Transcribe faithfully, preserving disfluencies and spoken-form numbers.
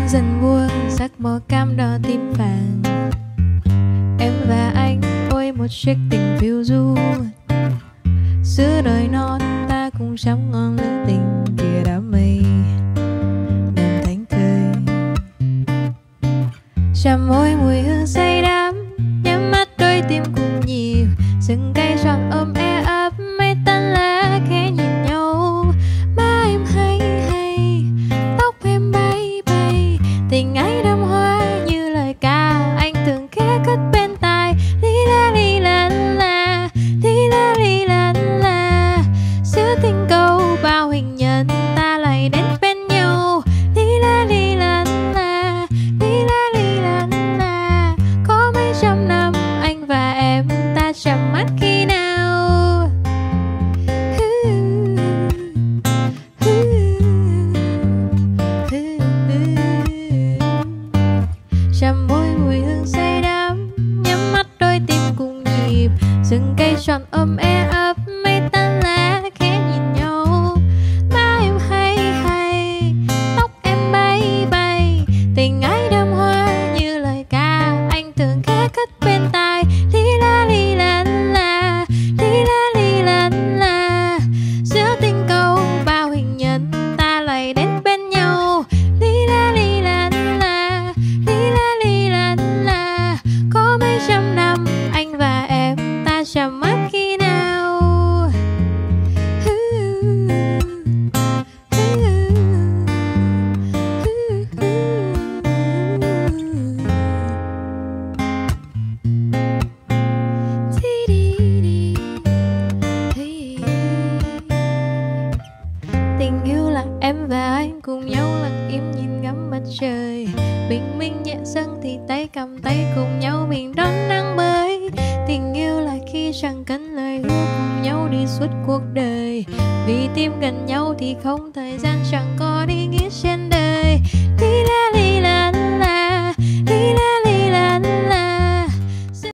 dần buông sắc màu cam đỏ tím vàng. Em và anh ôi một chiếc tình phiêu du, giữa đời non ta cùng chăm ngon lữ tình kia đám mây đầm thánh thơi. Chạm môi mùi hương say đắm, nhắm mắt đôi tim cùng nhịp, rừng cây tròn ôm e ấp mây tan lá khẽ nhìn nhau. Má em hay hay, tóc em bay bay, tình ấy đơm hoa như lời ca anh thường khẽ cất bên tai. Li la li la la, li la li la la, giữa tình câu bao hình nhân ta lại đến bên nhau. Li la li la la, li la li la la, có mấy trăm năm anh và em ta chạm mắt khi nào. Chạm môi mùi hương say đắm, nhắm mắt đôi tim cùng nhịp, rừng cây tròn ôm e ấp mây tan lá khẽ nhìn nhau. Má em hay hay, tóc em bay bay, tình ấy đơm hoa như lời ca anh thường khẽ cất bên tai. Li la li la la, li la li la la, giữa tình câu bao hình nhân ta lại đến bên nhau. Li la li la la, li la li la la, có mấy trăm năm anh và em ta chạm mắt khi nào. Tình yêu là em và anh cùng nhau lặng im nhìn ngắm mặt trời, bình minh nhẹ dâng thì tay cầm tay cùng nhau mình đón nắng mới. Tình yêu là khi chẳng cần lời hứa cùng nhau đi suốt cuộc đời, vì tim gần nhau thì không thời gian chẳng có ý nghĩa trên